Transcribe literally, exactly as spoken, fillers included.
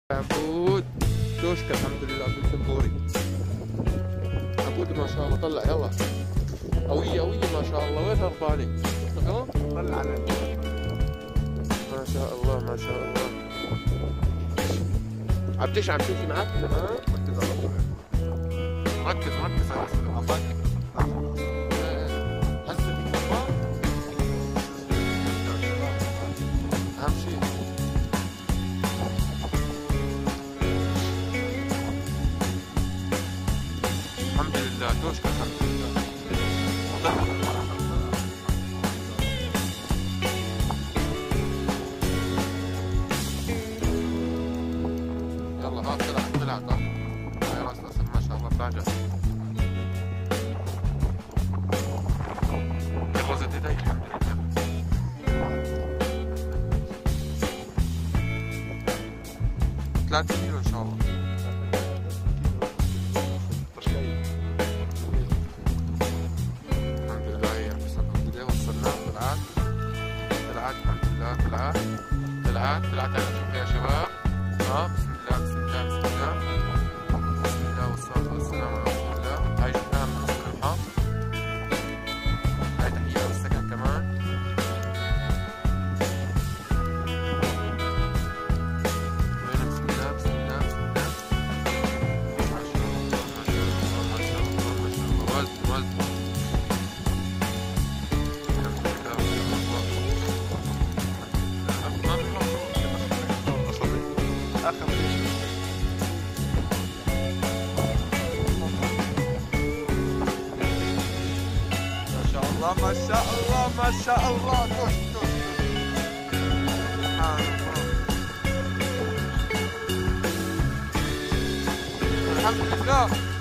عبود دوشكا الحمد لله بالسبوري. عبود ما شاء الله طلع يلا قوية قوية ما شاء الله. وين هرباني؟ طلع على ما شاء الله ما شاء الله. عبدش عم تمشي معك؟ ها؟ ركز على طول. ركز ركز على عطاك هسه في كفار؟ أهم شيء الحمد لله دوشكا الحمد لله. يلا ها طلعت طلعت ها هاي راس راسل ما شاء الله طلع جاهز. جرزت يدي الحمد لله. ثلاثة كيلو إن شاء الله. الحمد لله يا الحمد لله وصلنا. طلعت طلعت الحمد لله طلعت طلعت طلعت على نشوفها يا شباب. ها بسم الله بسم الله بسم الله بسم الله والصلاة والسلام على رسول الله. هاي جبناها من قصر الحظ. هاي تحية للسكن كمان. وين بسم الله بسم الله بسم الله. ما شاء الله ما شاء الله ما شاء الله ما شاء الله. وزن وزن الحمد لله والله. ما اخر شيء ما شاء الله ما شاء الله ما شاء الله. دوش دوش سبحان الله. الحمد لله.